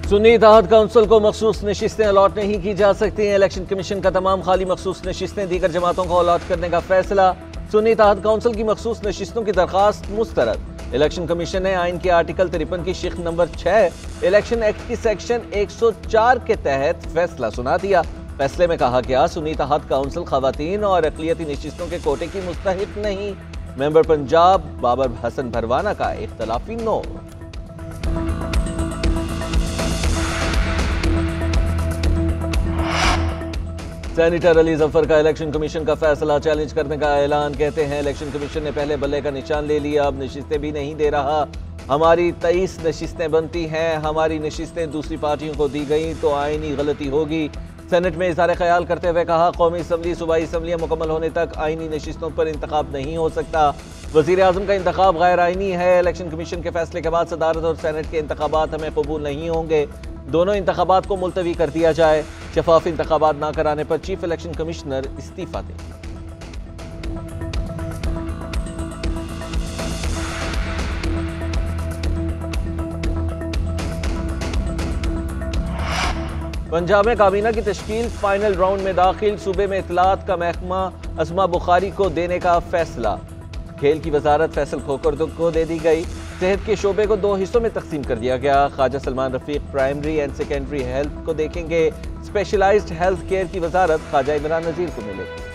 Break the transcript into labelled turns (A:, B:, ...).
A: सुन्नी इत्तेहाद council को मखसूस नशिस्तें allot नहीं की जा सकती हैं। इलेक्शन कमीशन का तमाम खाली मखसूस नशिस्तें दीगर जमातों को अलॉट करने का फैसला। सुन्नी इत्तेहाद काउंसिल की मखसूस नशिस्तों की दरखास्त मुस्तरद। इलेक्शन कमीशन ने आइन के आर्टिकल 53 की शिक नंबर 6 इलेक्शन एक्ट की सेक्शन 104 के तहत फैसला सुना दिया। फैसले में कहा गया, सुन्नी इत्तेहाद काउंसिल खवातीन और अक़लियती नशिस्तों के कोटे की मुस्तहिक नहीं। मेंबर पंजाब बाबर हसन भरवाना का इख्तलाफी नो। सेनेटर अली जफर का इलेक्शन कमीशन का फैसला चैलेंज करने का ऐलान। कहते हैं, इलेक्शन कमीशन ने पहले बल्ले का निशान ले लिया, अब नशिस्तें भी नहीं दे रहा। हमारी 23 नशिस्तें बनती हैं, हमारी नशिस्तें दूसरी पार्टियों को दी गई तो आईनी गलती होगी। सेनेट में इज़हार ख्याल करते हुए कहा, कौमी असम्बली सूबाई असम्बलियाँ मुकम्मल होने तक आईनी नशिस्तों पर इंतखाब नहीं हो सकता। वज़ीर आज़म का इंतखाब गैर आईनी है। इलेक्शन कमीशन के फैसले के बाद सदारत और सेनेट के इंतखाबात हमें कबूल नहीं होंगे। दोनों इंतखाबात को मुलतवी कर दिया जाए। शफाफ इंतखाबात ना कराने पर चीफ इलेक्शन कमिश्नर इस्तीफा दें। पंजाब में काबीना की तश्कील फाइनल राउंड में दाखिल। सूबे में इत्तलात का महकमा अस्मा बुखारी को देने का फैसला। खेल की वजारत फैसल खोकर को दे दी गई। सेहत के शोबे को 2 हिस्सों में तकसीम कर दिया गया। Khawaja Salman Rafique primary and secondary health को देखेंगे। स्पेशलाइज्ड हेल्थ केयर की वजारत ख्वाजा इमरान नज़ीर को मिलेगी।